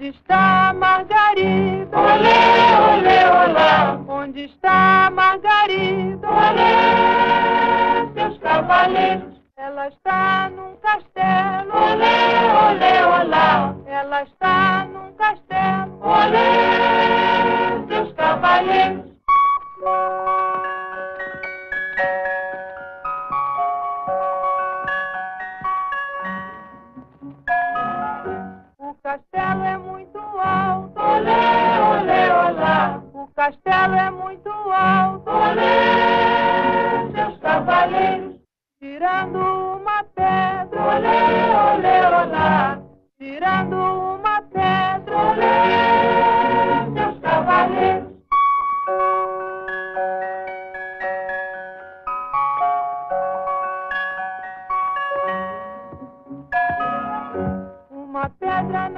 Onde está Margarida? Olê, olê, olá. Onde está Margarida? Olê, seus cavaleiros. Ela está num castelo. Olê, olê, olá. Ela está num castelo. Olê, seus cavaleiros. O castelo é muito alto. Olê, olê, olá. O castelo é muito alto. Olê, seus cavaleiros. Tirando uma pedra. Olê, olê, olá. Tirando uma pedra. Olê, seus cavaleiros. Uma pedra